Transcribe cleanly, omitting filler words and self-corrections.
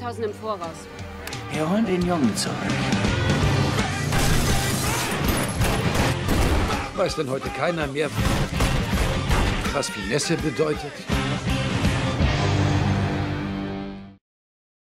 5000 im Voraus. Wir holen den Jungen zurück. Weiß denn heute keiner mehr, was Finesse bedeutet?